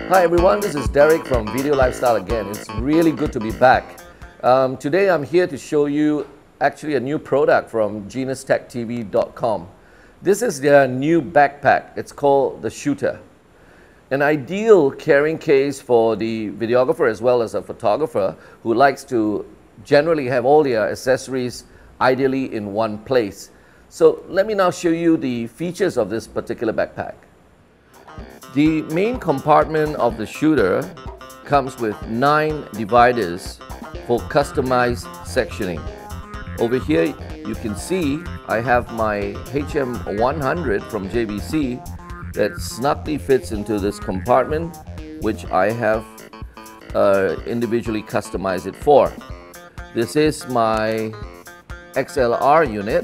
Hi everyone, this is Derek from Video Lifestyle again. It's really good to be back. Today I'm here to show you actually a new product from GenusTechTV.com. This is their new backpack. It's called the Shooter. An ideal carrying case for the videographer as well as a photographer who likes to generally have all their accessories ideally in one place. So let me now show you the features of this particular backpack. The main compartment of the Shooter comes with 9 dividers for customized sectioning. Over here you can see I have my HM100 from JVC that snugly fits into this compartment, which I have individually customized it for. This is my XLR unit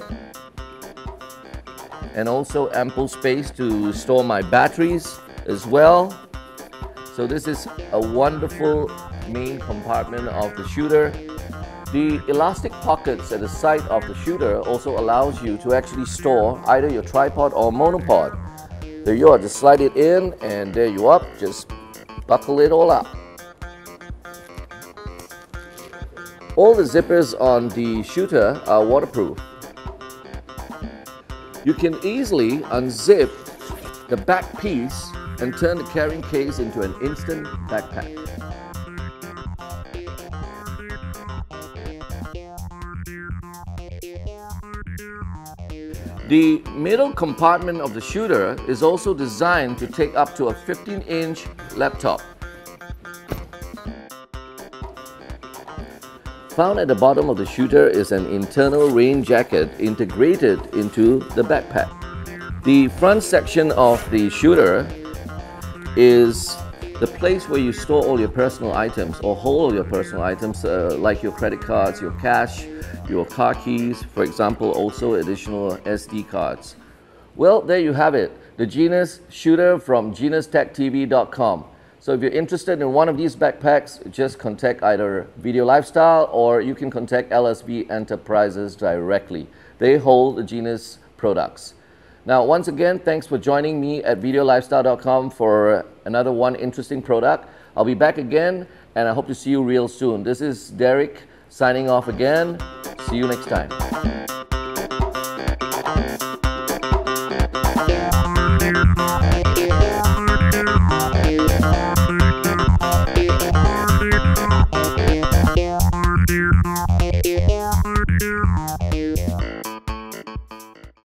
and also ample space to store my batteries as well. So this is a wonderful main compartment of the Shooter. The elastic pockets at the side of the Shooter also allows you to actually store either your tripod or monopod. There you are, just slide it in and there you are, just buckle it all up. All the zippers on the Shooter are waterproof. You can easily unzip the back piece and turn the carrying case into an instant backpack. The middle compartment of the Shooter is also designed to take up to a 15-inch laptop. Found at the bottom of the Shooter is an internal rain jacket integrated into the backpack. The front section of the Shooter is the place where you store all your personal items or hold all your personal items like your credit cards, your cash, your car keys, for example, also additional SD cards. Well, there you have it, the Genus Shooter from GenusTechTV.com. So if you're interested in one of these backpacks, just contact either Video Lifestyle or you can contact LSB Enterprises directly. They hold the Genus products. Now, once again, thanks for joining me at VideoLifestyle.com for another one interesting product. I'll be back again and I hope to see you real soon. This is Derek signing off again. See you next time.